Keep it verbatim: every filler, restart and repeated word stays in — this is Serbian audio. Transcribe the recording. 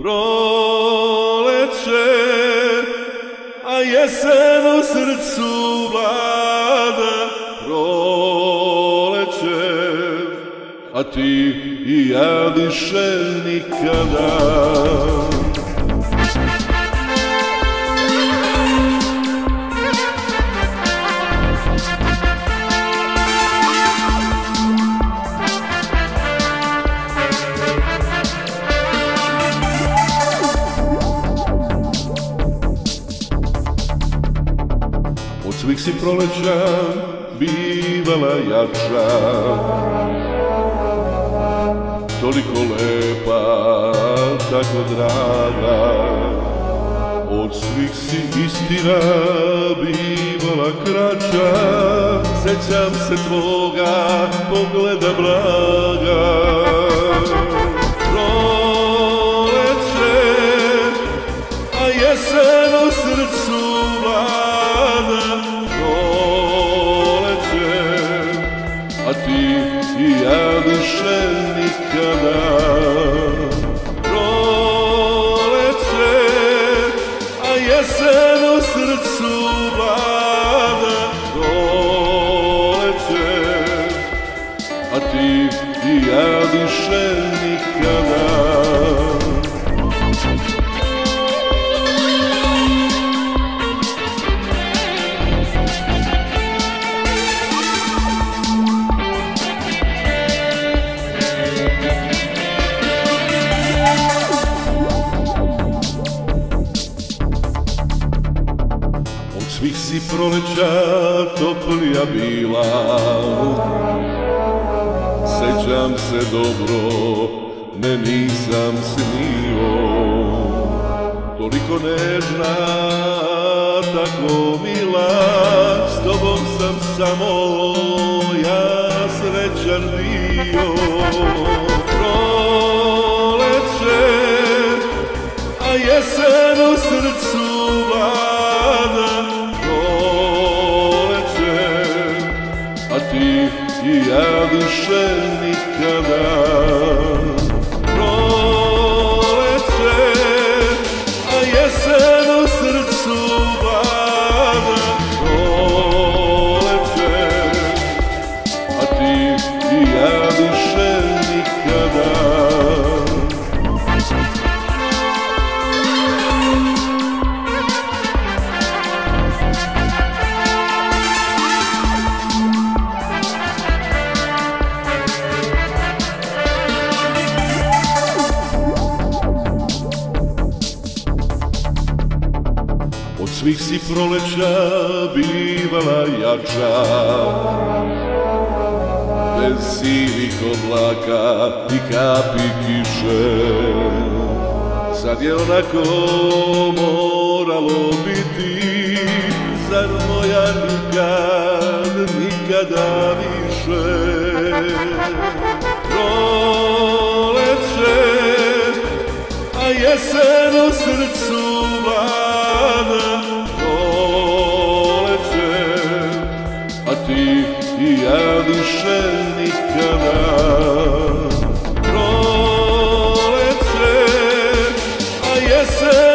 proleće, a jesen u srcu vlada. Proleće, a ti i ja više nikada. Od svih si proleća bivala jača, toliko lepa, tako draga. Od svih si istina bivala kraća, sećam se tvoga pogleda blaga. Proleće, a jesen u srcu vlada. Proleće, a ti i ja više nikada. Proleće, a jesen u srcu vlada. Proleće, a ti i ja više nikada. Svih si proleća toplija bila, sećam se dobro, ne nisam snio. Toliko nežna, tako mila, s tobom sam samo ja srećan bio. Proleće, a jesen u srcu vlada. A ti i ja više nikada. Proleće, a jesen u srcu vlada. Proleće, a ti i ja više nikada. Od svih si proleća bivala jača, bez sivih oblaka i kapi kiše. Sad je onako moralo biti, zar moja nikad, nikada više. Proleće, a jesen u srcu vlada. Proleće, a ti i ja više nikada. Proleće, a jesen